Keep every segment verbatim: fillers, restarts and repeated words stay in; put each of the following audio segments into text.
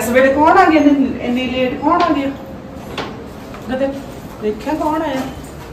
ਵੇਲੇ ਕੌਣ ਆ ਗਿਆ ਇੰਨੀ ਲੇਟ ਕੌਣ ਆ ਗਿਆ ਕਦੇ ਦੇਖਿਆ ਕੌਣ ਆਇਆ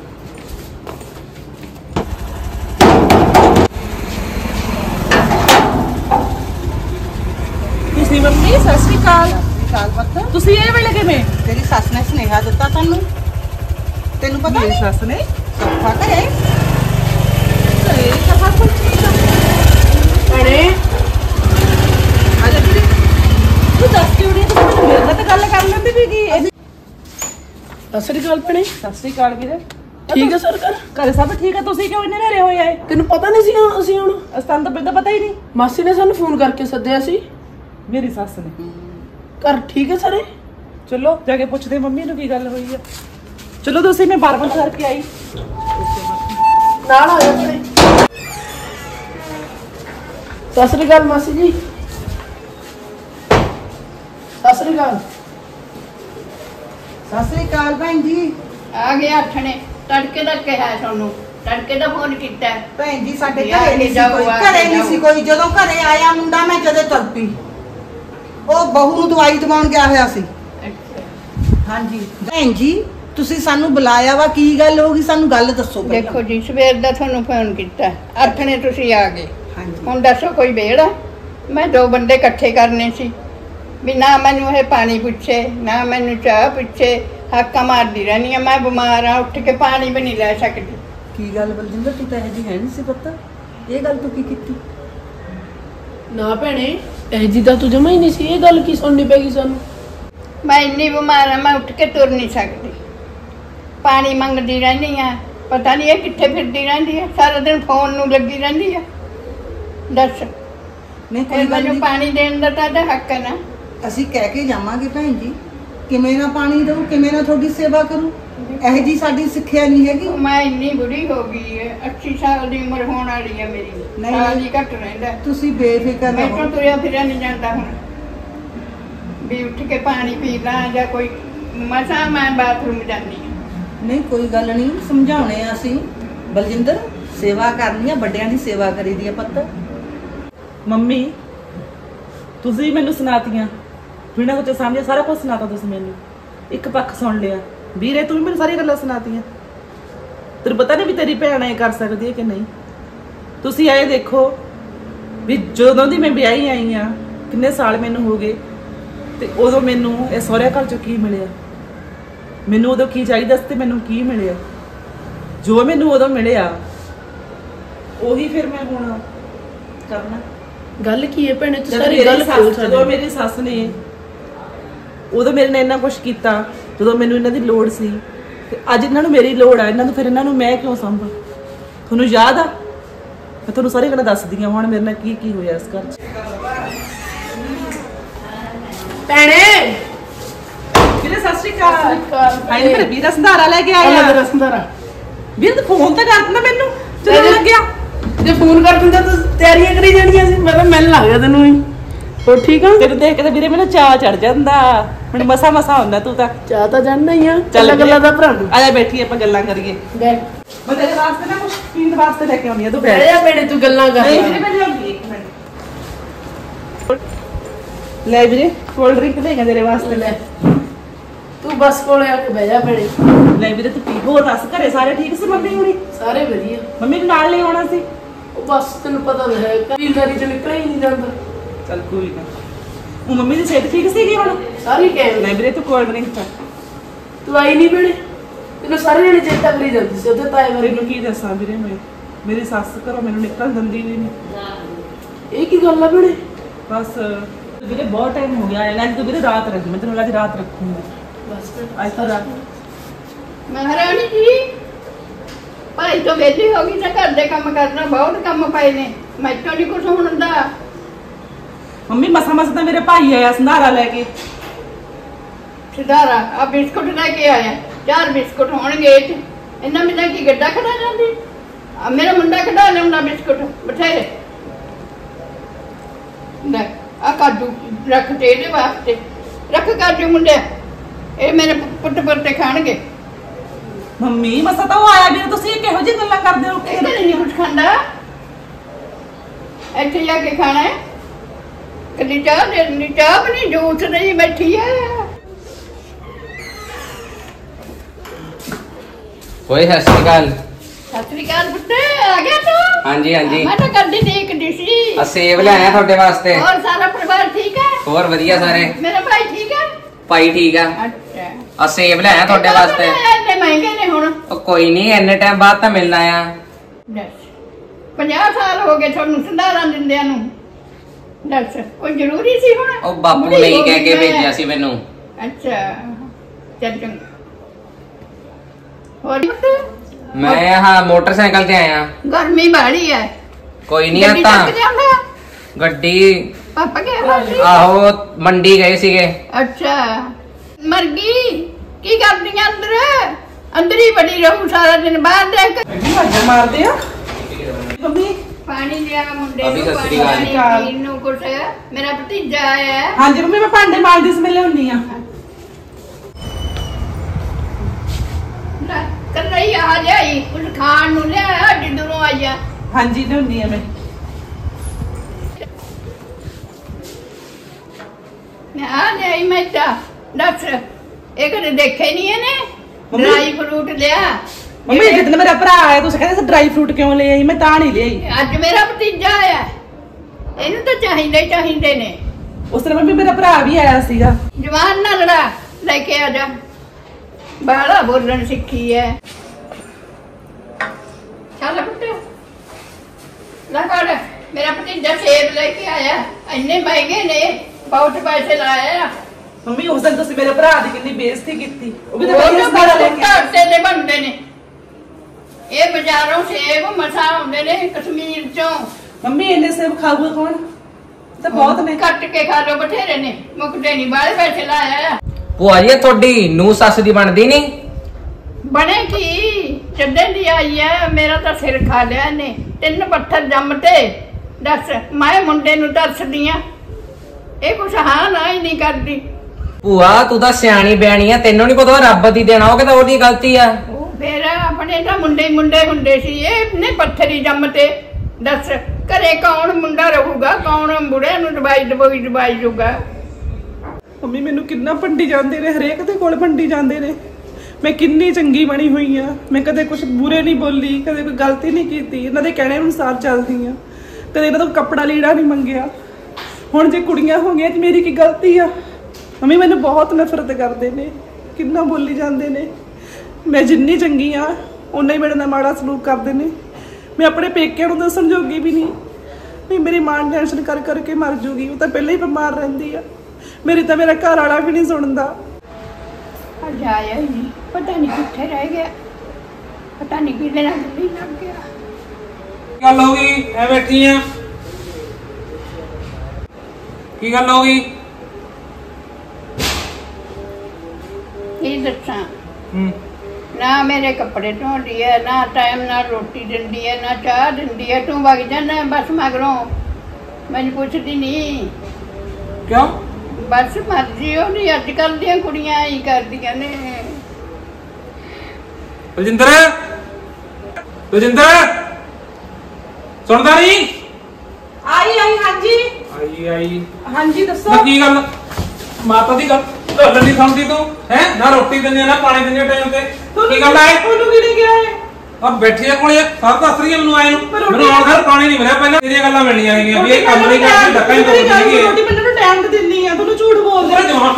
ਤੁਸੀਂ ਮੰਮੀ ਸਤਿ ਸ਼੍ਰੀ ਅਕਾਲ ਸਾਲ ਪੱਤ ਤੁਸੀਂ ਇਹ ਵੇਲੇ ਕਿਵੇਂ ਤੇਰੀ ਸੱਸ ਨੇ ਸੁਨੇਹਾ ਦਿੱਤਾ ਤੈਨੂੰ ਤੈਨੂੰ ਪਤਾ ਮੇਰੀ ਨਹੀਂ ਸੱਸ ਨੇ ਸੌਖਾ ਘਰੇ ਘਰੇ ਕਹਾ ਕੁਝ ਨਹੀਂ ਅਰੇ ਅਜੇ ਵੀਰੇ ਤੂੰ ਦੱਸ ਕਿਉਂ ਨਹੀਂ ਤੂੰ ਮੈਨੂੰ ਮੇਰੇ ਨਾਲ ਤਾਂ ਗੱਲ ਕਰ ਲੈਂਦੀ ਵੀ ਕੀ ਸਤਿ ਸ੍ਰੀ ਅਕਾਲ ਭੈਣੇ। ਸਤਿ ਸ਼੍ਰੀ ਅਕਾਲ ਵੀਰੇ ਠੀਕ ਹੈ ਸਰਕਾਰ ਘਰੇ ਸਭ ਠੀਕ ਹੈ ਤੁਸੀਂ ਕਿਉਂ ਇੰਨੇ ਨੇਰੇ ਹੋਏ ਆਏ ਤੈਨੂੰ ਪਤਾ ਨਹੀਂ ਸੀ ਅਸੀਂ ਹੁਣ ਅਸਤਾਨ ਤਾਂ ਮੈਨੂੰ ਪਤਾ ਹੀ ਨਹੀਂ ਮਾਸੀ ਨੇ ਸਾਨੂੰ ਫੋਨ ਕਰਕੇ ਸੱਦਿਆ ਸੀ ਮੇਰੀ ਸੱਸ ਨੇ ਘਰ ਠੀਕ ਹੈ ਸਾਰੇ ਚਲੋ ਜਾ ਕੇ ਪੁੱਛਦੇ ਮੰਮੀ ਨੂੰ ਕੀ ਗੱਲ ਹੋਈ ਆ ਚਲੋ ਤੁਸੀਂ ਮੈਂ ਬਾਰ-ਬਾਰ ਕਰਕੇ ਆਈ ਨਾਲ ਆ ਜਾ ਭੈਣੇ। ਸਤਿ ਸ੍ਰੀ ਅਕਾਲ ਮਾਸੀ ਜੀ ਸਤਿ ਸ੍ਰੀ ਅਕਾਲ ਸਤਿ ਸ੍ਰੀ ਅਕਾਲ ਭੈਣ ਜੀ ਆ ਗਿਆ ਅੱਠਣੇ ਤੜਕੇ ਦਾ ਕਿਹਾ ਤੁਹਾਨੂੰ ਤੜਕੇ ਦਾ ਫੋਨ ਕੀਤਾ ਭੈਣ ਜੀ ਸਾਡੇ ਯਾਰ ਘਰੇ ਨਹੀਂ ਸੀ ਜਾਓ, ਕੋਈ ਆ ਘਰੇ ਕੇ ਨਹੀਂ ਸੀ ਜਾਓ। ਕੋਈ ਜਦੋਂ ਘਰੇ ਆਇਆ ਮੁੰਡਾ ਮੈਂ ਜਦੇ ਤੁਰ ਪਈ ਉਹ ਬਹੂ ਨੂੰ ਦਵਾਈ ਦਵਾਉਣ ਗਿਆ ਹੋਇਆ ਸੀ ਹਾਂਜੀ ਭੈਣ ਜੀ ਤੁਸੀਂ ਸਾਨੂੰ ਬੁਲਾਇਆ ਵਾ ਕੀ ਗੱਲ ਹੋ ਗਈ ਸਾਨੂੰ ਗੱਲ ਦੱਸੋ ਪਹਿਲਾਂ। ਦੇਖੋ ਜੀ ਸਵੇਰ ਦਾ ਤੁਹਾਨੂੰ ਫੋਨ ਕੀਤਾ ਅੱਠਣੇ ਤੁਸੀਂ ਆ ਗਏ ਹਾਂਜੀ ਹੁਣ ਦੱਸੋ ਕੋਈ ਵੇੜਾ ਮੈਂ ਦੋ ਬੰਦੇ ਇਕੱਠੇ ਕਰਨੇ ਸੀ ਵੀ ਨਾ ਮੈਨੂੰ ਇਹ ਪਾਣੀ ਪੁੱਛੇ ਨਾ ਮੈਨੂੰ ਚਾਹ ਪੁੱਛੇ ਹੱਕਾਂ ਮਾਰਦੀ ਰਹਿਣੀ ਆ ਮੈਂ ਬਿਮਾਰ ਆ ਉੱਠ ਕੇ ਪਾਣੀ ਵੀ ਨਹੀਂ ਲੈ ਸਕਦੀ ਕੀ ਗੱਲ ਬਲਜਿੰਦਰ ਤੂੰ ਤਾਂ ਇਹ ਜੀ ਹੈ ਨਹੀਂ ਸੀ ਪਤਾ ਇਹ ਗੱਲ ਤੂੰ ਕੀ ਕੀਤੀ ਨਾ ਭੈਣੇ ਇਹ ਜੀ ਤਾਂ ਤੂੰ ਜਮਾ ਹੀ ਨਹੀਂ ਸੀ ਇਹ ਗੱਲ ਕੀ ਸੁਣਨੀ ਪੈਗੀ ਸਾਨੂੰ ਮੈਂ ਇੰਨੀ ਬਿਮਾਰ ਆ ਮੈਂ ਉੱਠ ਕੇ ਤੁਰ ਨਹੀਂ ਸਕਦੀ ਪਾਣੀ ਮੰਗਦੀ ਰਹਿੰਦੀ ਆ ਪਤਾ ਨਹੀਂ ਇਹ ਕਿੱਥੇ ਫਿਰਦੀ ਰਹਿੰਦੀ ਆ ਸਾਰਾ ਦਿਨ ਫੋਨ ਨੂੰ ਲੱਗੀ ਰਹਿੰਦੀ ਆ ਦੱਸ ਨਹੀਂ ਕੋਈ ਇਹ ਗੱਲ ਮੈਨੂੰ ਨਹੀਂ ਪਾਣੀ ਦੇਣ ਦਾ ਤਾਂ ਹੱਕ ਹੈ ਨਾ ਅਸੀਂ ਕਹਿ ਕੇ ਜਾਵਾਂਗੇ ਭੈਣ ਜੀ ਕਿਵੇਂ ਨਾ ਪਾਣੀ ਦਊ ਕਿਵੇਂ ਨਾ ਤੁਹਾਡੀ ਸੇਵਾ ਕਰੂ ਇਹ ਜੀ ਸਾਡੀ ਸਿੱਖਿਆ ਨਹੀਂ ਹੈਗੀ ਮੈਂ ਇੰਨੀ ਬੁੜੀ ਹੋ ਗਈ ਹੈ ਅੱਸੀ ਸਾਲ ਦੀ ਉਮਰ ਹੋਣ ਵਾਲੀ ਹੈ ਮੇਰੀ ਨਹੀਂ, ਸਾਲ ਹੀ ਘੱਟ ਰਹਿੰਦਾ ਤੁਸੀਂ ਬੇਫਿਕਰ ਮੈਂ ਰਹੋ ਤਾਂ ਤੁਰਿਆ ਫਿਰਿਆ ਨਹੀਂ ਜਾਂਦਾ ਹੁਣ ਵੀ ਉੱਠ ਕੇ ਪਾਣੀ ਪੀ ਲਾਂ ਜਾਂ ਕੋਈ ਮਸਾਂ ਮੈਂ ਬਾਥਰੂਮ ਜਾਂਦੀ ਹਾਂ ਨਹੀਂ ਕੋਈ ਗੱਲ ਨਹੀਂ ਸਮਝਾਉਣੇ ਆ ਅਸੀਂ ਬਲਜਿੰਦਰ ਸੇਵਾ ਕਰਨੀ ਆ ਵੱਡਿਆਂ ਦੀ ਸੇਵਾ ਕਰੀਦੀ ਆ ਪੁੱਤ ਮੰਮੀ ਤੁਸੀਂ ਮੈਨੂੰ ਸੁਣਾਤੀਆਂ ਬਿਨਾਂ ਕੁਝ ਸਮਝੇ ਸਾਰਾ ਕੁਝ ਸੁਣਾਤਾ ਤੁਸੀਂ ਮੈਨੂੰ ਇੱਕ ਪੱਖ ਸੁਣ ਲਿਆ ਵੀਰੇ ਤੂੰ ਵੀ ਮੈਨੂੰ ਸਾਰੀਆਂ ਗੱਲਾਂ ਸੁਣਾਤੀਆਂ ਤੈਨੂੰ ਪਤਾ ਨਹੀਂ ਵੀ ਤੇਰੀ ਭੈਣ ਇਹ ਕਰ ਸਕਦੀ ਹੈ ਕਿ ਨਹੀਂ ਤੁਸੀਂ ਇਹ ਦੇਖੋ ਵੀ ਜਦੋਂ ਦੀ ਮੈਂ ਵਿਆਹੀ ਆਈ ਆ ਕਿੰਨੇ ਸਾਲ ਮੈਨੂੰ ਹੋ ਗਏ ਤੇ ਉਦੋਂ ਮੈਨੂੰ ਇਹ ਸਹੁਰੇ ਘਰ ਚੋਂ ਕੀ ਮਿਲਿਆ ਮੈਨੂੰ ਉਦੋਂ ਕੀ ਚਾਹੀਦਾ ਸੀ ਤੇ ਮੈਨੂੰ ਕੀ ਮਿਲਿਆ ਜੋ ਮੈਨੂੰ ਉਦੋਂ ਮਿਲਿਆ ਉਹੀ ਫਿਰ ਮੈਂ ਹੁਣ ਕਰਨਾ ਗੱਲ ਕੀ ਹੈ ਭੈਣੇ ਤੂੰ ਜਦੋਂ ਸਾਰੀ ਮੇਰੀ ਗੱਲ ਸੱਸ- ਖੋਲ ਜਦੋਂ ਸਾਡੀ ਮੇਰੀ ਸੱਸ ਨੇ ਉਦੋਂ ਮੇਰੇ ਨਾਲ ਇੰਨਾ ਕੁਝ ਕੀਤਾ ਜਦੋਂ ਮੈਨੂੰ ਇਹਨਾਂ ਦੀ ਲੋੜ ਸੀ ਤੇ ਅੱਜ ਇਹਨਾਂ ਨੂੰ ਮੇਰੀ ਲੋੜ ਆ ਇਹਨਾਂ ਨੂੰ ਫਿਰ ਇਹਨਾਂ ਨੂੰ ਮੈਂ ਕਿਉਂ ਸੰਭਾਂ ਤੁਹਾਨੂੰ ਯਾਦ ਆ ਮੈਂ ਤੁਹਾਨੂੰ ਸਾਰੀ ਗੱਲਾਂ ਦੱਸਦੀ ਆ ਹੁਣ ਮੇਰੇ ਨਾਲ ਕੀ ਕੀ ਹੋਇਆ ਇਸ ਘਰ 'ਚ ਭੈਣੇ ਵੀਰੇ ਸਤਿ ਸ਼੍ਰੀ ਅਕਾਲ ਅਕਾਲ ਆਈ ਮੇਰੇ ਵੀਰਾ ਸੰਧਾਰਾ ਲੈ ਕੇ ਆਇਆ ਆਇਆ ਰਸੰਦਾਰਾ ਵੀਰ ਤੂੰ ਫੋਨ ਤਾਂ ਕਰ ਦਿੰਦਾ ਮੈਨੂੰ ਚਲੋ ਲੱਗਿਆ ਜੇ ਫੋਨ ਕਰ ਦਿੰਦਾ ਤੂੰ ਤਿਆਰੀਆਂ ਕਰੀ ਜਾਣੀਆਂ ਸੀ ਮੈਂ ਤਾਂ ਮਿਲਣ ਲੱਗ ਗਿਆ ਤੈਨੂੰ ਹੀ ਹੋਰ ਠੀਕ ਆ ਤੈਨੂੰ ਦੇਖ ਕੇ ਤਾਂ ਵੀਰੇ ਮੈਨੂੰ ਚਾਹ ਚੜ ਜਾਂਦਾ ਹੁਣ ਮਸਾ ਮਸਾ ਹੁੰਦਾ ਤੂੰ ਤਾਂ ਚਾਹ ਤਾਂ ਜਾਣਦਾ ਹੀ ਆ ਚੱਲ ਚੱਲ ਗੱਲਾਂ ਦਾ ਭਰਾ ਨੂੰ ਆ ਜਾ ਬੈਠੀ ਆਪਾਂ ਗੱਲਾਂ ਕਰੀਏ ਗਏ ਮੈਂ ਤੇਰੇ ਵਾਸਤੇ ਨਾ ਕੁਝ ਪੀਣ ਵਾਸਤੇ ਲੈ ਕੇ ਆਉਣੀ ਆ ਤੂੰ ਬਹਿ ਬੈਠ ਜਾ ਭੈਣੇ ਤੂੰ ਗੱਲਾਂ ਕਰ ਨਹੀਂ ਵੀਰੇ ਮੈਂ ਲਿਆਉਂਗੀ ਇੱਕ ਮਿੰਟ ਲੈ ਵੀਰੇ ਕੋਲਡ ਡਰਿੰਕ ਲੈ ਗਿਆ ਤੇਰੇ ਵਾਸਤੇ ਲੈ ਤੂੰ ਬਸ ਕੋਲੇ ਆ ਕੇ ਬਹਿ ਜਾ ਭੈਣੇ ਲੈ ਵੀਰੇ ਤੂੰ ਪੀ ਹੋਰ ਦੱਸ ਘਰੇ ਸਾਰੇ ਠੀਕ ਸੀ ਮੰਮੀ ਹੁਣੀ ਸਾਰੇ ਵਧੀਆ ਮੰਮੀ ਨੂੰ ਨਾਲ ਲੈ ਆਉਣਾ ਸੀ ਉਹ ਬਸ ਤੈਨੂੰ ਪਤਾ ਤਾਂ ਹੈ ਕਬੀਲਦਾਰੀ ਚ ਨਿਕਲ ਹੀ ਨਹੀਂ ਜਾਂਦਾ ਚੱਲ ਕੋਈ ਨਾ ਉਹ ਮੰਮੀ ਦੀ ਸਿਹਤ ਠੀਕ ਸੀਗੀ ਹੁਣ ਸਾਰੀ ਕਹਿ ਲੈ ਵੀਰੇ ਤੂੰ ਕੋਲਡ ਡਰਿੰਕ ਪਾ ਤੂੰ ਆਈ ਨਹੀਂ ਭੈਣੇ ਤੈਨੂੰ ਸਾਰੇ ਜਣੇ ਚੇਤਾ ਕਰੀ ਜਾਂਦੀ ਸੀ ਉਹਦੇ ਤਾਏ ਬਾਰੇ ਤੈਨੂੰ ਕੀ ਦੱਸਾਂ ਵੀਰੇ ਮੈਂ ਮੇਰੀ ਸੱਸ ਘਰੋਂ ਮੈਨੂੰ ਨਿਕਲਣ ਦਿੰਦੀ ਵੀ ਨਹੀਂ ਇਹ ਕੀ ਗੱਲ ਆ ਭੈਣੇ ਬਸ ਵੀਰੇ ਬਹੁਤ ਟਾਈਮ ਹੋ ਗਿਆ ਐ ਤੂੰ ਵੀਰੇ ਰਾਤ ਰੱਖੀ ਮੈਂ ਤੈਨੂੰ ਅੱਜ ਰਾਤ ਰੱਖੂੰਗੀ ਬਸ ਅੱਜ ਤਾਂ ਰਾਤ ਮਹਾਰਾਣੀ ਜੀ ਭਾਈ ਤੋਂ ਵੇਲੀ ਹੋ ਗਈ ਤਾਂ ਘਰ ਦੇ ਕੰਮ ਕਰਨਾ ਬਹੁਤ ਕੰਮ ਪਏ ਨੇ ਮੈਥੋਂ ਨਹੀਂ ਕੁਝ ਹੁੰਦਾ ਮੰਮੀ ਮਸਾ ਮਸਾ ਤਾਂ ਮੇਰੇ ਭਾਈ ਆਇਆ ਸੰਧਾਰਾ ਲੈ ਕੇ ਸਿਧਾਰਾ ਆ ਬਿਸਕੁਟ ਲੈ ਕੇ ਆਇਆ ਚਾਰ ਬਿਸਕੁਟ ਹੋਣਗੇ ਇਹ 'ਚ। ਇਹਨਾਂ ਮਿਲਾਂ ਕੀ ਗੱਡਾ ਖੜਾ ਜਾਂਦੀ ਆ ਮੇਰਾ ਮੁੰਡਾ ਖੜਾ ਲਿਆਉਂਦਾ ਬਿਸਕੁਟ ਬਥੇਰੇ ਲੈ ਆ ਕਾਜੂ ਰੱਖ ਤੇ ਇਹਦੇ ਵਾਸਤੇ ਰੱਖ ਕਾਜੂ ਮੁੰਡਿਆ ਇਹ ਮੇਰੇ ਪੁੱਟ ਪੁੱਟੇ ਖਾਣਗੇ ਮੰਮੀ ਮਸਾ ਤਾਂ ਉਹ ਆਇਆ ਵੀਰੇ ਤੁਸੀਂ ਕਿਹੋ ਜਿਹੀ ਗੱਲਾਂ ਕਰਦੇ ਹੋ ਇਹ ਨਹੀਂ ਕੁਝ ਖਾਂਦਾ ਇੱਥੇ ਜਾ ਕੇ ਖਾਣਾ ਹੈ कदी चाह दे चाह भी नहीं जूठ नहीं बैठी है कोई सत श्री अकाल सत श्री अकाल पुत्ते आ गया तू हाँ जी हाँ जी मैं तो कदी देख दी सी आ सेब ले आया ਤੁਹਾਡੇ ਵਾਸਤੇ और सारा परिवार ठीक है ਹੋਰ ਵਧੀਆ ਸਾਰੇ मेरा भाई ठीक है ਭਾਈ ਠੀਕ ਆ अच्छा ਆ ਸੇਬ ਲੈ ਆਇਆ ਤੁਹਾਡੇ ਵਾਸਤੇ इतने महंगे ने हुण ਉਹ ਕੋਈ ਨਹੀਂ ਇੰਨੇ ਟਾਈਮ ਬਾਅਦ ਤਾਂ ਮਿਲਣਾ ਆ दस पचास साल हो गए थोनू संधारा दिंदिਆਂ ਨੂੰ दस कोई जरूरी सी हुण ਉਹ ਬਾਪੂ ਨੇ ਹੀ ਕਹਿ ਕੇ ਭੇਜਿਆ ਸੀ ਮੈਨੂੰ अच्छा चल चंगा और ਮੈਂ ਹਾਂ ਮੋਟਰਸਾਈਕਲ ਤੇ ਆਇਆ गर्मी बाड़ी है ਕੋਈ ਨਹੀਂ ਗੱਡੀ आता ਤੱਕ ਜਾਂਦਾ ਗੱਡੀ पापा क्या हाल सी ਆਹੋ ਮੰਡੀ ਗਏ ਸੀਗੇ अच्छा मर गई की करदी अंदर अंदर ही बड़ी रहूं सारा दिन बाहर देख ਮੱਝ ਮਾਰਦੇ ਆ ਮੰਮੀ पानी लिया मुंडे अभी नु सत श्री पानी अकाल। पीन नु कुछ मेरा भतीजा आया है ਹਾਂਜੀ ਮੰਮੀ ਮੈਂ ਭਾਂਡੇ ਮਾਂਜਦੀ ਸੀ ਮੇਲੇ ਹੁੰਨੀ ਆ ना, कर रही आ जाई कुछ खान नु ले हड्डी दूरों आया ਹਾਂਜੀ ਲਿਆਉਣੀ ਆ ਮੈਂ मैं आ जाई मैं चा दस एक ने देखे नहीं है ने मम्मी। ड्राई फ्रूट लिया ਮੰਮੀ ਜਿੱਦਣ ਮੇਰਾ ਭਰਾ ਆਇਆ ਤੁਸੀਂ ਕਹਿੰਦੇ ਸੀ ਡਰਾਈ ਫਰੂਟ ਕਿਉਂ ਲੈ ਆਈ ਮੈਂ ਤਾਂ ਨਹੀਂ ਲਿਆਈ ਅੱਜ ਮੇਰਾ ਭਤੀਜਾ ਆਇਆ ਇਹਨੂੰ ਤਾਂ ਚਾਹੀਦੇ ਹੀ ਚਾਹੀਦੇ ਨੇ ਉਸ ਦਿਨ ਮੰਮੀ ਮੇਰਾ ਭਰਾ ਵੀ ਆਇਆ ਸੀਗਾ ਜਵਾਨ ਨਾ ਲੜਾ ਲੈ ਕੇ ਆ ਜਾ ਬਾਹਲਾ ਬੋਲਣ ਸਿੱਖੀ ਐ ਚੱਲ ਪੁੱਤ ਲੈ ਫੜ ਮੇਰਾ ਭਤੀਜਾ ਸੇਬ ਲੈ ਕੇ ਆਇਆ ਇੰਨੇ ਮਹਿੰਗੇ ਨੇ ਬਹੁਤ ਪੈਸੇ ਲਾਇਆ ਮੰਮੀ ਉਸ ਦਿਨ ਤੁਸੀਂ ਮੇਰੇ ਭਰਾ ਦੀ ਕਿੰਨੀ ਬੇਇੱਜ਼ਤੀ ਕੀਤੀ ਉਹ ਵੀ ਤਾਂ ਉਹ ਵਧੀਆ ਤਾਂ ਸਾਰਾ ਲੈ ਕੇ ਆਇਆ। ਘਾਟੇ ਦੇ ਬਣਦੇ ਨੇ ਇਹ ਬਾਜ਼ਾਰੋਂ ਸੇਬ ਮਸਾ ਆਉਂਦੇ ਨੇ ਕਸ਼ਮੀਰ ਚੋਂ ਮੰਮੀ ਇੰਨੇ ਸੇਬ ਖਾਊਗਾ ਕੌਣ ਤਾਂ ਬਹੁਤ ਨੇ ਕੱਟ ਕੇ ਖਾ ਲੋ ਬਥੇਰੇ ਨੇ ਮੁਕਦੇ ਨਹੀਂ ਬਾਹਲੇ ਪੈਸੇ ਲਾਇਆ ਭੂਆ ਜੀ ਇਹ ਤੁਹਾਡੀ ਨੂੰ ਸੱਸ ਦੀ ਬਣਦੀ ਨਹੀਂ ਬਣੇ ਕੀ ਚੱਡੇ ਦੀ ਆਈ ਐ ਮੇਰਾ ਤਾਂ ਸਿਰ ਖਾ ਲਿਆ ਨੇ ਤਿੰਨ ਪੱਥਰ ਜੰਮਤੇ ਦੱਸ ਮੈਂ ਮੁੰਡੇ ਨੂੰ ਦੱਸਦੀ ਆ ਇਹ ਕੁਛ ਹਾਂ ਨਾ ਹੀ ਨਹੀਂ ਕਰਦੀ ਭੂਆ ਤੂੰ ਤਾਂ ਸਿਆਣੀ ਬਿਆਣੀ ਆ ਤੈਨੂੰ ਨਹੀਂ ਪਤਾ ਰੱਬ ਦੀ ਦੇਣਾ ਉਹ ਕਹਿੰਦਾ ਉਹਦੀ ਗਲਤੀ ਆ ਉਹ ਫੇਰ ਆਪਣੇ ਤਾਂ ਮੁੰਡੇ ਮੁੰਡੇ ਹੁੰਦੇ ਸੀ ਇਹ ਨੇ ਪੱਥਰੀ ਜੰਮਤੇ ਦੱਸ ਘਰੇ ਕੌਣ ਮੁੰਡਾ ਰਹੂਗਾ ਕੌਣ ਬੁੜੇ ਨੂੰ ਦਵਾਈ ਦਵਾਈ ਦਵਾਈ ਜੂਗਾ ਮੰਮੀ ਮੈਨੂੰ ਕਿੰਨਾ ਭੰਡੀ ਜਾਂਦੇ ਨੇ ਹਰੇਕ ਦੇ ਕੋਲ ਭੰਡੀ ਜਾਂਦੇ ਨੇ ਮੈਂ ਕਿੰਨੀ ਚੰਗੀ ਬਣੀ ਹੋਈ ਆ ਮੈਂ ਕਦੇ ਕੁਝ ਬੁਰੇ ਨਹੀਂ ਬੋਲੀ ਕਦੇ ਕੋਈ ਗਲਤੀ ਨਹੀਂ ਕੀਤੀ ਇਹਨਾਂ ਦੇ ਕਹਿਣੇ ਅਨੁਸਾਰ ਚੱਲਦੀ ਆ ਕਦੇ ਇਹਨਾਂ ਤੋਂ ਕੱਪੜਾ ਲੀੜਾ ਨਹੀਂ ਮੰਗਿਆ ਹੁਣ ਜੇ ਕੁੜੀਆਂ ਹੋ ਗਈਆਂ ਤੇ ਮੇਰੀ ਕੀ ਗਲਤੀ ਆ ਮੰਮੀ ਮੈਨੂੰ ਬਹੁਤ ਨਫ਼ਰਤ ਕਰਦੇ ਨੇ ਕਿੰਨਾ ਬੋਲੀ ਜਾਂਦੇ ਨੇ ਮੈਂ ਜਿੰਨੀ ਚੰਗੀ ਆ ਉਨਾ ਹੀ ਮੇਰੇ ਨਾਲ ਮਾੜਾ ਸਲੂਕ ਕਰਦੇ ਨੇ ਮੈਂ ਆਪਣੇ ਪੇਕਿਆਂ ਨੂੰ ਦੱਸਣ ਜੋਗੀ ਵੀ ਨਹੀਂ ਨਹੀਂ ਮੇਰੀ ਮਾਂ ਟੈਨਸ਼ਨ ਕਰ ਕਰਕੇ ਮਰ ਜੂਗੀ ਉਹ ਤਾਂ ਪਹਿਲਾਂ ਹੀ ਬਿਮਾਰ ਰਹਿੰਦੀ ਆ ਮੇਰੀ ਤਾਂ ਮੇਰਾ ਘਰ ਵਾਲਾ ਵੀ ਨਹੀਂ ਸੁਣਦਾ ਅੱਜ ਆਇਆ ਹੀ ਨਹੀਂ ਪਤਾ ਨਹੀਂ ਕਿੱਥੇ ਰਹਿ ਗਿਆ ਪਤਾ ਨਹੀਂ ਕਿਹਦੇ ਨਾਲ ਗੱਲੀ ਲੱਗ ਗਿਆ ਗੱਲ ਹੋ ਗਈ ਐ ਬੈਠੀ ਆ ਕੀ ਗੱਲ ਹੋ ਗਈ ਕੀ ਦੱਸਾਂ ਹੂੰ ਨਾ ਮੇਰੇ ਕੱਪੜੇ ਧੋਂਦੀ ਹੈ ਨਾ ਟਾਈਮ ਨਾਲ ਰੋਟੀ ਦਿੰਦੀ ਹੈ ਨਾ ਚਾਹ ਦਿੰਦੀ ਹੈ ਤੂੰ ਵਗ ਜਾਣਾ ਬਸ ਮਗਰੋਂ ਮੈਨੂੰ ਪੁੱਛਦੀ ਨਹੀਂ ਕਿਉਂ ਬਸ ਮਰਜ਼ੀ ਉਹ ਨਹੀਂ ਅੱਜ ਕੱਲ ਦੀਆਂ ਕੁੜੀਆਂ ਹੀ ਕਰਦੀਆਂ ਨੇ ਰਜਿੰਦਰ ਰਜਿੰਦਰ ਸੁਣਦਾ ਨਹੀਂ ਆਈ ਆਈ ਹਾਂਜੀ ਆਈ ਆਈ ਹਾਂਜੀ ਦੱਸੋ ਨਾ ਕੀ ਗੱਲ ਮਾਤਾ ਦੀ ਗੱਲ ਗੱਲ ਨਹੀਂ ਸੁਣਦੀ ਤੂੰ ਹੈ ਨਾ ਰੋਟੀ ਦਿੰਦੇ ਨਾ ਪਾਣੀ ਦਿੰਦੇ ਟਾਈਮ ਤੇ ਕੀ ਗੱਲ ਆਏ ਤੁਹਾਨੂੰ ਕਿਹਨੇ ਕਿਹਾ ਹੈ ਆ ਬੈਠੀ ਆ ਕੋਲੇ ਸਭ ਦੱਸ ਰਹੀ ਆ ਮੈਨੂੰ ਆਏ ਨੂੰ ਮੈਨੂੰ ਆਉਣ ਘਰ ਪਾਣੀ ਨਹੀਂ ਮਿਲਿਆ ਪਹਿਲਾਂ ਤੇਰੀਆਂ ਗੱਲਾਂ ਮਿਲਣੀਆਂ ਹੈਗੀਆਂ ਵੀ ਇਹ ਕੰਮ ਨਹੀਂ ਕਰਦੀ ਡੱਕਾ ਹੀ ਤੋੜਦੀ ਹੈਗੀ ਰੋਟੀ ਮੈਨੂੰ ਨੂੰ ਟਾਈਮ ਤੇ ਦਿੰਨੀ ਆ ਤੁਹਾਨੂੰ ਝੂਠ ਬੋਲਦੇ ਉਹ ਜਵਾਨ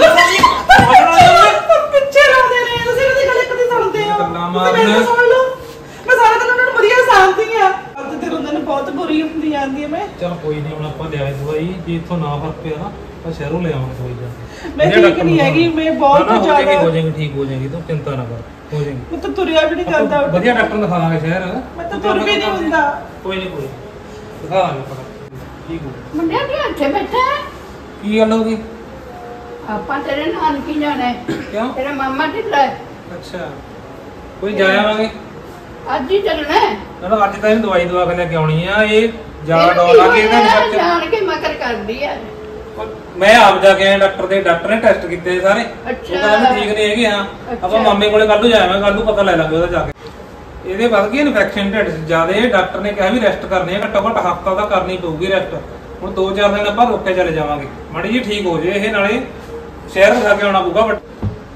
ਪਿੱਛੇ ਲਾਉਂਦੇ ਨੇ ਤੁਸੀਂ ਉਹਦੀ ਗੱਲ ਕਦੇ ਸੁਣਦੇ ਹੋ ਗੱਲਾਂ ਤੁਸੀਂ ਮੈਨੂੰ ਮਾਰਦੇ। ਸੁਣ ਲਓ ਮੈਂ ਸਾਰਾ ਦਿਨ ਉਹਨਾਂ ਨੂੰ ਵਧੀਆ ਸਾਂਭਦੀ ਆ ਅੱਜ ਤੇ ਉਹਨਾਂ ਨੂੰ ਬਹੁਤ ਬੁਰੀ ਹੁੰਦੀ ਜਾਂਦੀ ਆ ਮੈਂ ਚਲ ਕੋਈ ਨਹੀਂ ਹੁਣ ਆਪਾਂ ਲਿਆਏ ਦਵਾਈ ਜੇ ਇੱਥੋਂ ਨਾ ਫਰਕ ਪਿਆ ਨਾ ਤਾਂ ਸ਼ਹਿਰੋਂ ਲੈ ਆਵਾਂਗੇ ਦਵਾਈ ਜਾ ਮੈਂ ਠੀਕ ਨਹੀਂ ਹੈਗੀ ਮੈਂ ਬਹੁਤ ਜ਼ਿਆਦਾ ਹੋ ਜਾਏਗੀ ਠੀਕ ਹੋ ਜਾਏਗੀ ਤੂੰ ਚਿੰਤਾ ਨਾ ਕਰ ਹੋ ਜਾਏਗੀ ਮੈਂ ਤਾਂ ਤੁਰਿਆ ਵੀ ਨਹੀਂ ਕਰਦਾ ਵਧੀਆ ਡਾਕਟਰ ਦਿਖਾ ਦਾਂਗੇ ਸ਼ਹਿਰ ਮੈਂ ਤਾਂ ਤੁਰ ਵੀ ਨਹੀਂ ਹੁੰਦਾ ਕੋਈ ਨਹੀਂ ਕੋਈ ਦਿਖਾ ਦਾਂਗੇ ਆਪਾਂ ਠੀਕ ਹੋ ਮੁੰਡਿਆਂ ਦੇ ਹੱਥੇ ਬੈਠਾ ਹੈ। ਕੀ ਗੱਲ ਹੋ ਗਈ ਆਪਾਂ ਤੇਰੇ ਨਾਲ ਕੀ ਜਾਣਾ ਹੈ? ਕਿਉਂ ਤੇਰਾ ਮਾਮਾ ਢਿੱਲਾ ਹੈ ਅੱਛਾ ਕੋਈ ਜਾ ਆਵਾਂਗੇ ਅੱਜ ਹੀ ਚੱਲਣਾ ਹੈ ਨਾ ਅੱਜ ਤਾਂ ਇਹਨੂੰ ਦਵਾਈ ਦਵਾ ਕੇ ਲੈ ਕੇ ਆਉਣੀ ਆ ਇਹ ਜਾ ਇਹਨੂੰ ਡੋਲ ਕੀ ਲਾ ਕੇ ਇਹਦਾ ਹੋਇਆ? ਨਹੀਂ ਜਾਣ ਕੇ ਮਕਰ ਕਰਦੀ ਹੈ ਮੈਂ ਆਪ ਜਾ ਕੇ ਆਇਆ ਡਾਕਟਰ ਦੇ ਡਾਕਟਰ ਨੇ ਟੈਸਟ ਕੀਤੇ ਸਾਰੇ ਅੱਛਾ। ਉਹ ਕਹਿੰਦਾ ਵੀ ਠੀਕ ਨਹੀਂ ਹੈਗੇ ਹਾਂ ਆਪਾਂ ਅੱਛਾ। ਮਾਮੇ ਕੋਲੇ ਕੱਲ ਨੂੰ ਜਾਵਾਂਗੇ ਕੱਲ ਨੂੰ ਪਤਾ ਲੈ ਲਾਂਗੇ ਉਹਦਾ ਜਾ ਕੇ ਇਹਦੇ ਵੱਧ ਗਈ ਇਨਫੈਕਸ਼ਨ ਢਿੱਡ 'ਚ ਜ਼ਿਆਦੇ ਡਾਕਟਰ ਨੇ ਕਿਹਾ ਵੀ ਰੈਸਟ ਕਰਨੀ ਹੈ ਘੱਟੋ ਘੱਟ ਹਫਤਾ ਦਾ ਕਰਨੀ ਪਊਗੀ ਰੈਸਟ ਹੁਣ ਦੋ ਚਾਰ ਦਿਨ ਆਪਾਂ ਰੋਕੇ ਚਲੇ ਜਾਵਾਂਗੇ, ਮਾੜੀ ਜੀ ਠੀਕ ਹੋ ਜੇ ਇਹ, ਨਾਲੇ ਸ਼ਹਿਰ ਦਿਖਾ ਕੇ ਆਉਣਾ ਪਊਗਾ। ਬਟ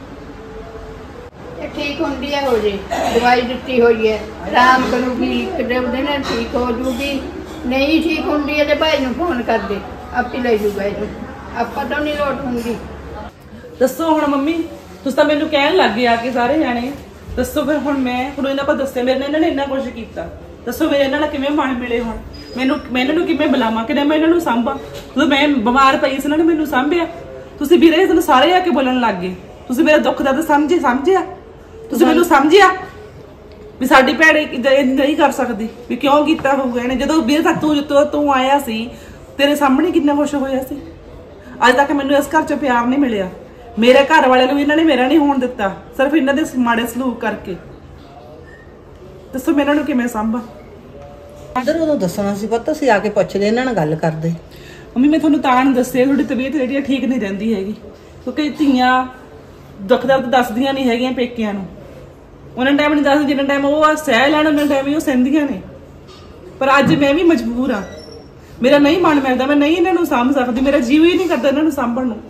ਇਹ ਠੀਕ ਹੁੰਦੀ ਹੈ ਹੋ ਜੇ, ਦਵਾਈ ਦਿੱਤੀ ਹੋਈ ਹੈ, ਆਰਾਮ ਕਰੂਗੀ, ਇੱਕ ਦੋ ਦਿਨ ਠੀਕ ਹੋ ਜੂਗੀ। ਨਹੀਂ ਠੀਕ ਹੁੰਦੀ ਹੈ ਤੇ ਭਾਈ ਨੂੰ ਫੋਨ ਕਰ ਦੇ, ਆਪੇ ਲੈ ਜੂਗਾ ਇਹਨੂੰ, ਆਪਾਂ ਤਾਂ ਨਹੀਂ ਲੋਟ ਹੁੰਦੀ। ਦੱਸੋ ਹੁਣ ਮੰਮੀ, ਤੁਸੀਂ ਤਾਂ ਮੈਨੂੰ ਕਹਿਣ ਲੱਗ ਗਏ ਆ ਕੇ ਸਾਰੇ ਜਾਣੇ, ਦੱਸੋ ਫਿਰ ਹੁਣ ਮੈਂ ਹੁਣ ਇਹਨਾਂ ਕੋਲ ਦੱਸਿਆ ਮੇਰੇ ਨਾਲ ਇਹਨਾਂ ਨੇ ਇੰਨਾ ਕੁਝ ਕੀਤਾ, ਦੱਸੋ ਮੇਰੇ ਇਹਨਾਂ ਨਾਲ ਕਿਵੇਂ ਮਨ ਮਿਲੇ ਹੁਣ, ਮੈਨੂੰ ਮੈਂ ਇਹਨਾਂ ਨੂੰ ਕਿਵੇਂ ਬੁਲਾਵਾਂ, ਕਿਵੇਂ ਮੈਂ ਇਹਨਾਂ ਨੂੰ ਸਾਂਭਾਂ। ਜਦੋਂ ਮੈਂ ਬਿਮਾਰ ਪਈ ਸੀ ਇਹਨਾਂ ਨੇ ਮੈਨੂੰ ਸਾਂਭਿਆ, ਤੁਸੀਂ ਵੀਰੇ ਤੁਹਾਨੂੰ ਸਾਰੇ ਆ ਕੇ ਬੋਲਣ ਲੱਗ ਗਏ, ਤੁਸੀਂ ਮੇਰਾ ਦੁੱਖ ਦਰਦ ਸਮਝੇ ਸਮਝਿਆ ਤੁਸੀਂ ਮੈਨੂੰ ਸਮਝਿਆ ਵੀ ਸਾਡੀ ਭੈਣ ਨਹੀਂ ਕਰ ਸਕਦੀ, ਵੀ ਕਿਉਂ ਕੀਤਾ ਹੋਊਗਾ ਇਹਨੇ। ਜਦੋਂ ਵੀਰੇ ਤੱਕ ਤੂੰ ਜਦੋਂ ਤੂੰ ਆਇਆ ਸੀ ਤੇਰੇ ਸਾਹਮਣੇ ਕਿੰਨਾ ਖੁਸ਼ ਹੋਇਆ ਸੀ। ਅੱਜ ਤੱਕ ਮੈਨੂੰ ਇਸ ਘਰ 'ਚ ਪਿਆਰ ਨਹੀਂ ਮਿਲਿਆ, ਮੇਰੇ ਘਰ ਵਾਲਿਆਂ ਨੂੰ ਇਹਨਾਂ ਨੇ ਮੇਰਾ ਨਹੀਂ ਹੋਣ ਦਿੱਤਾ, ਸਿਰਫ ਇਹਨਾਂ ਦੇ ਮਾੜੇ ਸਲੂਕ ਕਰਕੇ। ਦੱਸੋ ਮੈਂ ਇਹਨਾਂ ਨੂੰ ਕਿਵੇਂ ਸਾਂਭਾਂ। ਅੰਦਰ ਉਦੋਂ ਦੱਸਣਾ ਸੀ, ਪਤਾ ਸੀ ਆ ਕੇ ਪੁੱਛਦੇ, ਇਹਨਾਂ ਨਾਲ ਗੱਲ ਕਰਦੇ। ਮੰਮੀ ਮੈਂ ਤੁਹਾਨੂੰ ਤਾਂ ਨਹੀਂ ਦੱਸਿਆ, ਤੁਹਾਡੀ ਤਬੀਅਤ ਜਿਹੜੀ ਠੀਕ ਨਹੀਂ ਰਹਿੰਦੀ ਹੈਗੀ, ਕਿਉਂਕਿ ਧੀਆਂ ਦੁੱਖ ਦਰਦ ਦੱਸਦੀਆਂ ਨਹੀਂ ਹੈਗੀਆਂ ਪੇਕਿਆਂ ਨੂੰ। ਉਹਨਾਂ ਟਾਈਮ ਨਹੀਂ ਦੱਸਦੀ ਜਿੰਨਾ ਟਾਈਮ ਉਹ ਸਹਿ ਲੈਣ, ਉਹਨਾਂ ਟਾਈਮ ਹੀ ਉਹ ਸਹਿੰਦੀਆਂ ਨੇ। ਪਰ ਅੱਜ ਮੈਂ ਵੀ ਮਜਬੂਰ ਆ, ਮੇਰਾ ਨਹੀਂ ਮਨ ਮਿਲਦਾ, ਮੈਂ ਨਹੀਂ ਇਹਨਾਂ ਨੂੰ ਸਾਂਭ ਸਕਦੀ, ਮੇਰਾ ਜੀਵ ਹੀ ਨਹੀਂ ਕਰਦਾ ਇਹਨਾਂ ਨੂੰ ਸਾਂਭਣ ਨੂੰ।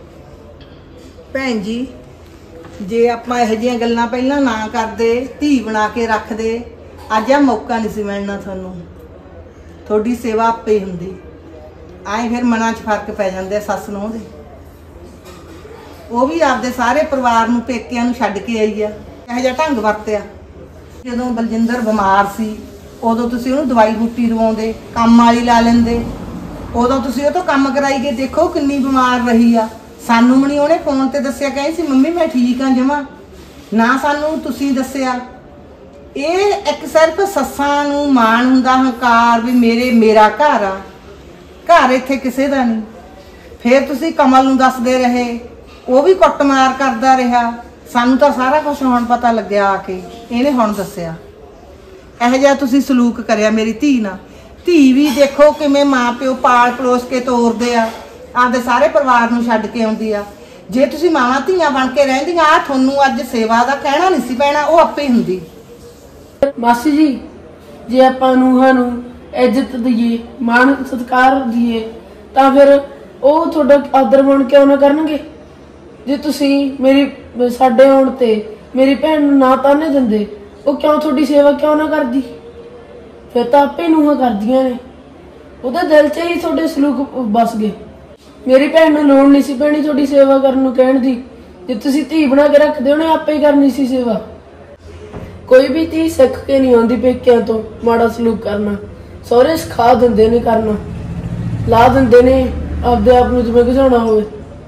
ਭੈਣ ਜੀ, ਜੇ ਆਪਾਂ ਇਹੋ ਜਿਹੀਆਂ ਗੱਲਾਂ ਪਹਿਲਾਂ ਨਾ ਕਰਦੇ, ਧੀ ਬਣਾ ਕੇ ਰੱਖਦੇ, ਅੱਜ ਆ ਮੌਕਾ ਨਹੀਂ ਸੀ ਮਿਲਣਾ ਤੁਹਾਨੂੰ। ਤੁਹਾਡੀ ਸੇਵਾ ਆਪੇ ਹੁੰਦੀ, ਆਏ ਫਿਰ ਮਨਾਂ 'ਚ ਫਰਕ ਪੈ ਜਾਂਦੇ ਸੱਸ ਨੂੰ ਦੇ। ਉਹ ਵੀ ਆਪਦੇ ਸਾਰੇ ਪਰਿਵਾਰ ਨੂੰ ਪੇਕਿਆਂ ਨੂੰ ਛੱਡ ਕੇ ਆਈ ਆ, ਇਹੋ ਜਿਹਾ ਢੰਗ ਵਰਤਿਆ। ਜਦੋਂ ਬਲਜਿੰਦਰ ਬਿਮਾਰ ਸੀ ਉਦੋਂ ਤੁਸੀਂ ਉਹਨੂੰ ਦਵਾਈ ਬੂਟੀ ਦਵਾਉਂਦੇ, ਕੰਮ ਵਾਲੀ ਲਾ ਲੈਂਦੇ, ਉਦੋਂ ਤੁਸੀਂ ਉਹ ਤੋਂ ਕੰਮ ਕਰਾਈ ਗਏ। ਦੇਖੋ ਕਿੰਨੀ ਬਿਮਾਰ ਰਹੀ ਆ, ਸਾਨੂੰ ਵੀ ਨਹੀਂ ਉਹਨੇ ਫੋਨ ਤੇ ਦੱਸਿਆ, ਕਹੇ ਸੀ ਮੰਮੀ ਮੈਂ ਠੀਕ ਹਾਂ ਜਮਾਂ, ਨਾ ਸਾਨੂੰ ਤੁਸੀਂ ਦੱਸਿਆ। ਇਹ ਇੱਕ ਸਿਰਫ ਸੱਸਾਂ ਨੂੰ ਮਾਣ ਹੁੰਦਾ, ਹੰਕਾਰ, ਵੀ ਮੇਰੇ ਮੇਰਾ ਘਰ ਆ, ਘਰ ਇੱਥੇ ਕਿਸੇ ਦਾ ਨਹੀਂ। ਫਿਰ ਤੁਸੀਂ ਕਮਲ ਨੂੰ ਦੱਸਦੇ ਰਹੇ, ਉਹ ਵੀ ਕੁੱਟਮਾਰ ਕਰਦਾ ਰਿਹਾ। ਸਾਨੂੰ ਤਾਂ ਸਾਰਾ ਕੁਝ ਹੁਣ ਪਤਾ ਲੱਗਿਆ ਆ ਕੇ, ਇਹਨੇ ਹੁਣ ਦੱਸਿਆ। ਇਹੋ ਜਿਹਾ ਤੁਸੀਂ ਸਲੂਕ ਕਰਿਆ ਮੇਰੀ ਧੀ ਨਾਲ। ਧੀ ਵੀ ਦੇਖੋ ਕਿਵੇਂ ਮਾਂ ਪਿਓ ਪਾਲ ਪਲੋਸ ਕੇ ਤੋਰਦੇ ਆ, ਆਪਦੇ ਸਾਰੇ ਪਰਿਵਾਰ ਨੂੰ ਛੱਡ ਕੇ ਆਉਂਦੀ ਆ। ਜੇ ਤੁਸੀਂ ਮਾਵਾਂ ਧੀਆਂ ਬਣ ਕੇ ਰਹਿੰਦੀਆਂ, ਆ ਤੁਹਾਨੂੰ ਅੱਜ ਸੇਵਾ ਦਾ ਕਹਿਣਾ ਨਹੀਂ ਸੀ ਪੈਣਾ, ਉਹ ਆਪੇ ਹੀ ਹੁੰਦੀ। ਮਾਸੀ ਜੀ, ਜੇ ਆਪਾਂ ਨੂੰਹਾਂ ਨੂੰ ਇੱਜ਼ਤ ਦਈਏ, ਮਾਣ ਸਤਿਕਾਰ ਦਈਏ, ਤਾਂ ਫਿਰ ਉਹ ਤੁਹਾਡਾ ਆਦਰ ਮਾਣ ਕਿਉਂ ਨਾ ਕਰਨਗੇ। ਜੇ ਤੁਸੀਂ ਮੇਰੀ ਸਾਡੇ ਆਉਣ ਤੇ ਮੇਰੀ ਭੈਣ ਨੂੰ ਨਾ ਤਾਨੇ ਦਿੰਦੇ, ਉਹ ਕਿਉਂ ਤੁਹਾਡੀ ਸੇਵਾ ਕਿਉਂ ਨਾ ਕਰਦੀ। ਫਿਰ ਤਾਂ ਆਪੇ ਨੂੰਹਾਂ ਕਰਦੀਆਂ ਨੇ, ਉਹਦੇ ਦਿਲ 'ਚ ਹੀ ਤੁਹਾਡੇ ਸਲੂਕ ਬਸ ਗਏ। ਮੇਰੀ ਭੈਣ ਨੂੰ ਲੋੜ ਨਹੀਂ ਸੀ ਪੈਣੀ ਤੁਹਾਡੀ ਸੇਵਾ ਕਰਨ ਨੂੰ ਕਹਿਣ ਦੀ, ਜੇ ਤੁਸੀਂ ਧੀ ਬਣਾ ਕੇ ਰੱਖਦੇ ਉਹਨੇ ਆਪੇ ਹੀ ਕਰਨੀ ਸੀ ਸੇਵਾ। ਕੋਈ ਵੀ ਧੀ ਸਿੱਖ ਕੇ ਨਹੀਂ ਆਉਂਦੀ ਪੇਕਿਆਂ ਤੋਂ ਮਾੜਾ ਸਲੂਕ ਕਰਨਾ, ਸਹੁਰੇ ਸਿਖਾ ਦਿੰਦੇ ਨੇ ਕਰਨਾ, ਲਾ ਦਿੰਦੇ ਨੇ ਆਪਦੇ ਆਪ ਨੂੰ ਜਿਵੇਂ ਘਸਾਉਣਾ ਹੋਵੇ।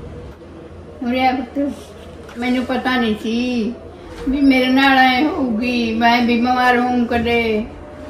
ਮੈਨੂੰ ਪਤਾ ਨਹੀਂ ਸੀ ਵੀ ਮੇਰੇ ਨਾਲ ਐ ਹੋਊਗੀ, ਮੈਂ ਬਿਮਾਰ ਹੋਊਂ ਕਦੇ।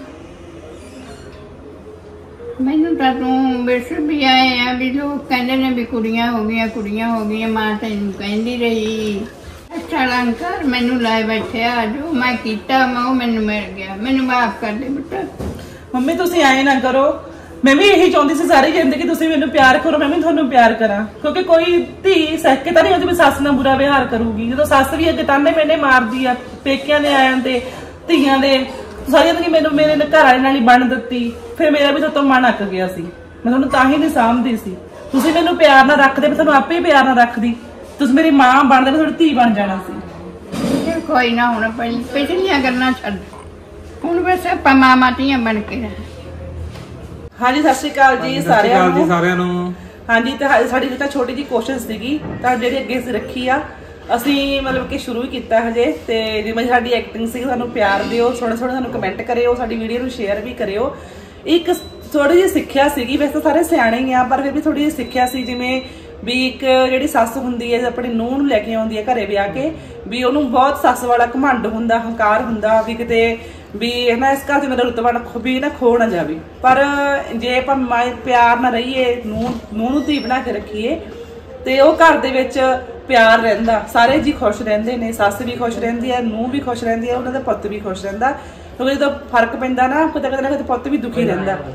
ਮੈਨੂੰ ਤਾਂ ਤੂੰ ਬਿਸ ਵੀ ਆਏ ਆ ਵੀ ਲੋਕ ਕਹਿੰਦੇ ਨੇ ਵੀ ਕੁੜੀਆਂ ਹੋ ਗਈਆਂ ਕੁੜੀਆਂ ਹੋ ਗਈਆਂ, ਮਾਂ ਤੈਨੂੰ ਕਹਿੰਦੀ ਰਹੀ। ਅੱਛਾ ਲੰਕਰ ਮੈਨੂੰ ਲੈ ਬੈਠਿਆ, ਜੋ ਮੈਂ ਕੀਤਾ ਮੈਂ ਉਹ ਮੈਨੂੰ ਮਿਲ ਗਿਆ, ਮੈਨੂੰ ਮਾਫ ਕਰ ਦੇ ਬੇਟਾ। ਮੰਮੀ ਤੁਸੀਂ ਐਂ ਨਾ ਕਰੋ, ਮੈਂ ਵੀ ਇਹੀ ਚਾਹੁੰਦੀ ਸੀ ਸਾਰੀ ਜ਼ਿੰਦਗੀ ਤੁਸੀਂ ਮੈਨੂੰ ਪਿਆਰ ਕਰੋ, ਮੈਂ ਵੀ ਤੁਹਾਨੂੰ ਪਿਆਰ ਕਰਾਂ। ਕਿਉਂਕਿ ਕੋਈ ਧੀ ਸਹਿ ਕੇ ਤਾਂ ਨਹੀਂ ਉਹਦੀ ਵੀ ਸੱਸ ਨਾਲ ਬੁਰਾ ਵਿਹਾਰ ਕਰੂਗੀ। ਜਦੋਂ ਸੱਸ ਵੀ ਅੱਗੇ ਤਾਨੇ ਮੈਨੇ ਮਾਰਦੀ ਆ ਪੇਕਿਆਂ ਦੇ ਆਇਆਂ ਤੇ ਧੀਆਂ ਦੇ, ਸਾਰੀਆਂ ਤਾਂ ਮੈਨੂੰ ਮੇਰੇ ਘਰ ਵਾਲੇ ਨਾਲ ਹੀ ਬਣ ਦਿੱਤੀ, ਫਿਰ ਮੇਰਾ ਵੀ ਤੋਂ ਮਨ ਅੱਕ ਗਿਆ ਸੀ। ਮੈਂ ਤੁਹਾਨੂੰ ਤਾਂ ਹੀ ਨਹੀਂ ਸਾਂਭਦੀ ਸੀ, ਤੁਸੀਂ ਮੈਨੂੰ ਪਿਆਰ ਨਾਲ ਰੱਖਦੇ, ਮੈਂ ਤੁਹਾਨੂੰ ਆਪੇ ਪਿਆਰ ਨਾਲ ਰੱਖਦੀ। ਤੁਸੀਂ ਮੇਰੀ ਮਾਂ ਬਣਦੇ, ਮੈਂ ਤੁਹਾਡੀ ਧੀ ਬਣ ਜਾਣਾ ਸੀ। ਕੋਈ ਨਾ, ਹੁਣ ਪਿਛਲੀਆਂ ਗੱਲਾਂ ਛੱਡ, ਹੁਣ ਵੈਸੇ ਆਪਾਂ ਮਾਂ ਧੀਆਂ ਬਣ ਕੇ ਰਹਿ। ਹਾਂਜੀ ਸਤਿ ਸ਼੍ਰੀ ਅਕਾਲ ਜੀ ਸਾਰਿਆਂ ਨੂੰ। ਸਾਰਿਆਂ ਨੂੰ ਹਾਂਜੀ, ਤੇ ਸਾਡੀ ਤਾਂ ਛੋਟੀ ਜਿਹੀ ਕੋਸ਼ਿਸ਼ ਸੀਗੀ ਤਾਂ ਜਿਹੜੀ ਅੱਗੇ ਅਸੀਂ ਰੱਖੀ ਆ, ਅਸੀਂ ਮਤਲਬ ਕਿ ਸ਼ੁਰੂ ਹੀ ਕੀਤਾ ਹਜੇ। ਤੇ ਜਿਵੇਂ ਸਾਡੀ ਐਕਟਿੰਗ ਸੀ, ਸਾਨੂੰ ਪਿਆਰ ਦਿਓ, ਥੋੜਾ ਥੋੜਾ ਸਾਨੂੰ ਕਮੈਂਟ ਕਰਿਓ, ਸਾਡੀ ਵੀਡੀਓ ਨੂੰ ਸ਼ੇਅਰ ਵੀ ਕਰਿਓ। ਇੱਕ ਥੋੜੀ ਜਿਹੀ ਸਿੱਖਿਆ ਸੀਗੀ, ਵੈਸੇ ਤਾਂ ਸਾਰੇ ਸਿਆਣੇ ਹੀ ਆ, ਪਰ ਫਿਰ ਵੀ ਥੋੜੀ ਜਿਹੀ ਸਿੱਖਿਆ ਸੀ, ਜਿਵੇਂ ਵੀ ਇੱਕ ਜਿਹੜੀ ਸੱਸ ਹੁੰਦੀ ਹੈ ਆਪਣੀ ਨੂੰਹ ਨੂੰ ਲੈ ਕੇ ਆਉਂਦੀ ਹੈ ਘਰੇ ਵਿਆਹ ਕੇ, ਵੀ ਉਹਨੂੰ ਬਹੁਤ ਸੱਸ ਵਾਲਾ ਘਮੰਡ ਹੁੰਦਾ, ਹੰਕਾਰ ਹੁੰਦਾ, ਵੀ ਕਿਤੇ ਵੀ ਨਾ ਇਸ ਘਰ 'ਚ ਮੇਰਾ ਰੁਤਬਾ ਵੀ ਨਾ ਖੋ ਨਾ ਜਾਵੇ। ਪਰ ਜੇ ਆਪਾਂ ਪਿਆਰ ਨਾਲ ਰਹੀਏ, ਨੂੰਹ ਨੂੰਹ ਨੂੰ ਧੀ ਬਣਾ ਕੇ ਰੱਖੀਏ, ਤੇ ਉਹ ਘਰ ਦੇ ਵਿੱਚ ਪਿਆਰ ਰਹਿੰਦਾ, ਸਾਰੇ ਜੀ ਖੁਸ਼ ਰਹਿੰਦੇ ਨੇ, ਸੱਸ ਵੀ ਖੁਸ਼ ਰਹਿੰਦੀ ਹੈ, ਨੂੰਹ ਵੀ ਖੁਸ਼ ਰਹਿੰਦੀ ਹੈ, ਉਹਨਾਂ ਦਾ ਪੁੱਤ ਵੀ ਖੁਸ਼ ਰਹਿੰਦਾ। ਕਿਉਂਕਿ ਜਦੋਂ ਫਰਕ ਪੈਂਦਾ ਨਾ, ਕਿਤੇ ਕਿਤੇ ਨਾ ਕਿਤੇ ਪੁੱਤ ਵੀ ਦੁਖੀ ਰਹਿੰਦਾ।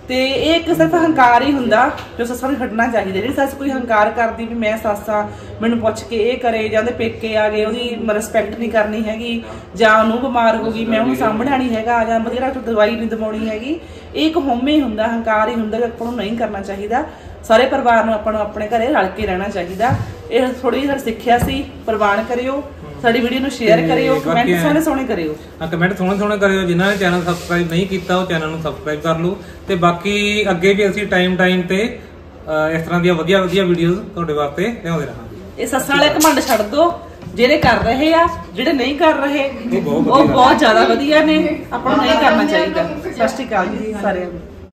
ਤੇ ਇਹ ਇੱਕ ਸਿਰਫ ਹੰਕਾਰ ਹੀ ਹੁੰਦਾ ਜੋ ਸੱਸਾਂ ਨੂੰ ਛੱਡਣਾ ਚਾਹੀਦਾ। ਜਿਹੜੀ ਸੱਸ ਕੋਈ ਹੰਕਾਰ ਕਰਦੀ ਵੀ ਮੈਂ ਸੱਸਾਂ ਮੈਨੂੰ ਪੁੱਛ ਕੇ ਇਹ ਕਰੇ, ਜਾਂ ਉਹਦੇ ਪੇਕੇ ਆ ਗਏ ਉਹਦੀ ਰਿਸਪੈਕਟ ਨਹੀਂ ਕਰਨੀ ਹੈਗੀ, ਜਾਂ ਉਹਨੂੰ ਬਿਮਾਰ ਹੋ ਗਈ ਮੈਂ ਉਹਨੂੰ ਸਾਂਭਣਾ ਨਹੀਂ ਹੈਗਾ, ਜਾਂ ਵਧੀਆ ਡਾਕਟਰ ਦਵਾਈ ਨਹੀਂ ਦਵਾਉਣੀ ਹੈਗੀ, ਇਹ ਇੱਕ ਹਉਮੈ ਹੀ ਹੁੰਦਾ, ਹੰਕਾਰ ਹੀ ਹੁੰਦਾ, ਆਪਾਂ ਨੂੰ ਨਹੀਂ ਕਰਨਾ ਚਾਹੀਦਾ। ਸਾਰੇ ਪਰਿਵਾਰ ਨੂੰ ਆਪਾਂ ਨੂੰ ਆਪਣੇ ਘਰੇ ਰਲ ਕੇ ਰਹਿਣਾ ਚਾਹੀਦਾ। ਇਹ ਥੋੜੀ ਜਿਹੀ ਸਿੱਖਿਆ ਸੀ, ਪ੍ਰਵਾਨ ਕਰਿਓ, ਸਾਡੀ ਵੀਡੀਓ ਨੂੰ ਸ਼ੇਅਰ ਕਰਿਓ, ਕਮੈਂਟ ਸੋਹਣੇ ਸੋਹਣੇ ਕਰਿਓ। ਹਾਂ ਕਮੈਂਟ ਸੋਹਣੇ ਸੋਹਣੇ ਕਰਿਓ। ਜਿਨ੍ਹਾਂ ਨੇ ਚੈਨਲ ਸਬਸਕ੍ਰਾਈਬ ਨਹੀਂ ਕੀਤਾ ਉਹ ਚੈਨਲ ਨੂੰ ਸਬਸਕ੍ਰਾਈਬ ਕਰ ਲਓ। ਤੇ ਬਾਕੀ ਅੱਗੇ ਵੀ ਅਸੀਂ ਟਾਈਮ ਟਾਈਮ ਤੇ ਇਸ ਤਰ੍ਹਾਂ ਦੀਆਂ ਵਧੀਆ ਵਧੀਆ ਵੀਡੀਓਜ਼ ਤੁਹਾਡੇ ਵਾਸਤੇ ਲਿਆਉਂਦੇ ਰਹਾਂਗੇ। ਇਹ ਸੱਸਾਂ ਵਾਲੇ ਘਮੰਡ ਛੱਡ ਦਿਓ, ਜਿਹੜੇ ਕਰ ਰਹੇ ਆ, ਜਿਹੜੇ ਨਹੀਂ ਕਰ ਰਹੇ ਉਹ ਬਹੁਤ ਜ਼ਿਆਦਾ ਵਧੀਆ ਨੇ, ਆਪਾਂ ਨੂੰ ਨਹੀਂ ਕਰਨਾ ਚਾਹੀਦਾ। ਸਤਿ ਸ਼੍ਰੀ ਅਕਾਲ ਜੀ ਸਾਰਿਆਂ ਨੂੰ।